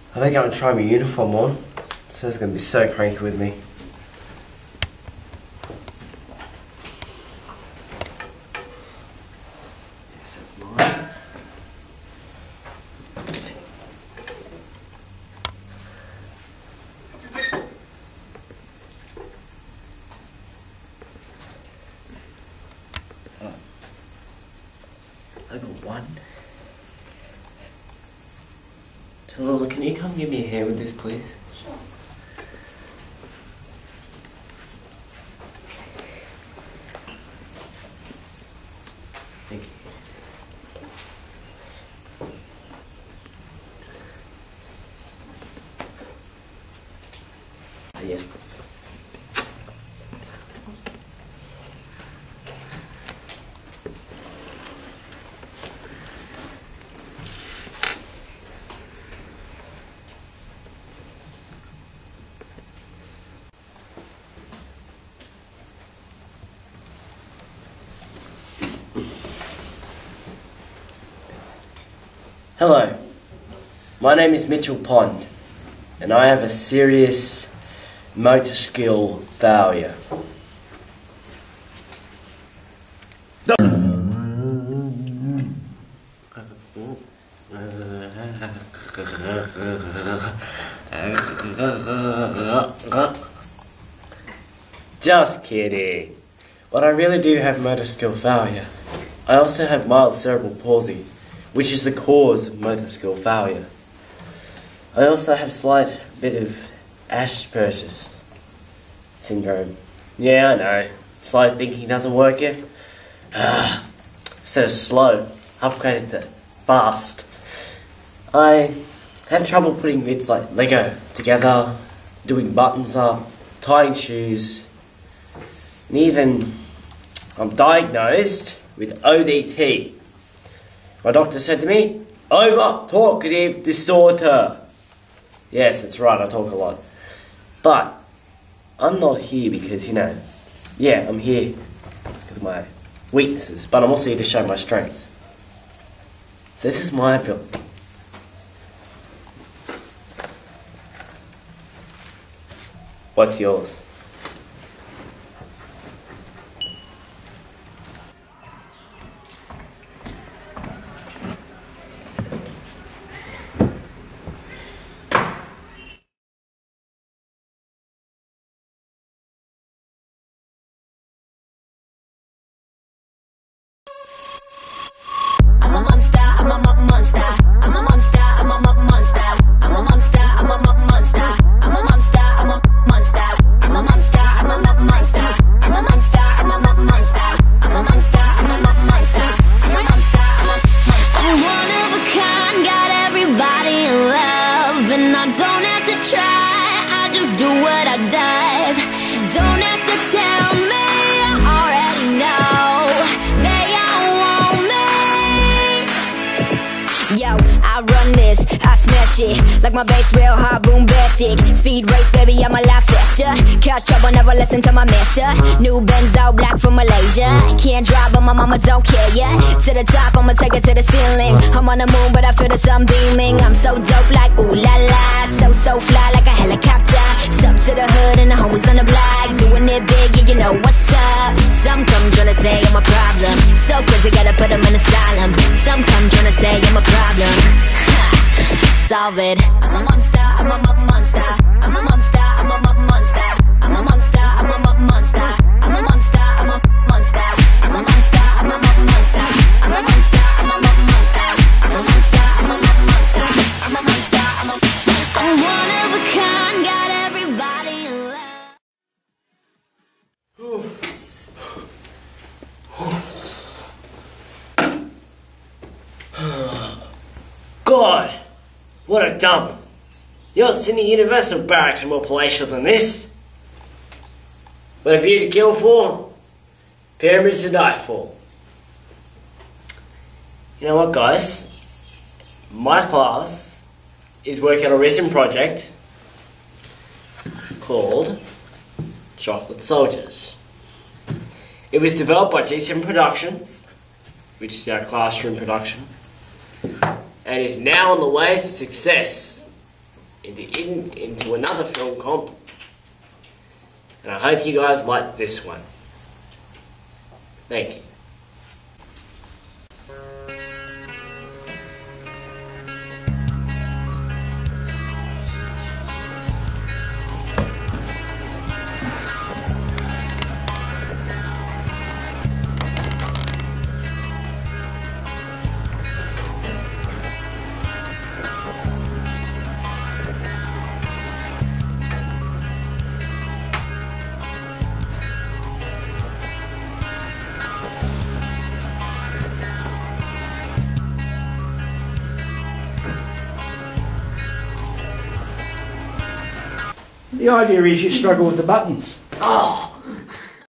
I think I'll try my uniform on. So it's going to be so cranky with me. Yes, that's mine. I got one. Tallulah, can you come give me a hand with this, please? Sure. Thank you. Yes, please. Hello, my name is Mitchell Pond, and I have a serious motor skill failure. Just kidding. But I really do have motor skill failure. I also have mild cerebral palsy, which is the cause of motor skill failure. I also have a slight bit of Asperger's syndrome. Yeah, I know. Slow thinking doesn't work yet. So slow. Upgraded to fast. I have trouble putting bits like Lego together, doing buttons up, tying shoes, and even I'm diagnosed with ODT. My doctor said to me, over-talkative disorder. Yes, that's right, I talk a lot. But I'm not here because, yeah, I'm here because of my weaknesses, but I'm also here to show my strengths. So this is my ability. What's yours? I'm a monster, I'm a monster. I'm a monster, I'm a monster. I'm a monster, I'm a monster. I'm a monster, I'm a monster. I'm a monster, I'm a monster. I'm a monster, I'm a monster. I'm a monster, I'm a monster. I'm a monster, I'm a monster. I'm one of a kind, got everybody in love, and I don't have to try. I just do what I does. Don't have to tell me, I already know. They all want me. Yo, I run this, I smash it like my bass real hard, boom baptic. Speed race, baby, I'm a lot faster. Cause trouble, never listen to my master. New Benzo, black from Malaysia. Can't drive, but my mama don't care, yeah. To the top, I'ma take it to the ceiling. I'm on the moon, but I feel the sun beaming. I'm so dope like ooh la la. So fly like a helicopter. Step to the hood and the homies on the block. Doing it big, yeah, you know what's up. Some come tryna say I'm a problem. So crazy, gotta put them in asylum. Some come tryna say I'm a problem. Solve it. I'm a monster, I'm a monster. I'm a monster, I'm a monster. I'm a monster, I'm a monster. I'm a monster, I'm a monster. I'm a monster, I'm a monster. I'm a monster, I'm a monster. I'm a monster, I'm a monster. I'm a monster, I'm a monster. I'm one of a kind, got everybody in love. God, what a dump. Your Sydney Universal Barracks are more palatial than this. What have you to kill for? Pyramids to die for. You know what, guys? My class is working on a recent project called Chocolate Soldiers. It was developed by G7 Productions, which is our classroom production, and is now on the way to success. into another film comp. And I hope you guys like this one. Thank you. The idea is you struggle with the buttons. Oh,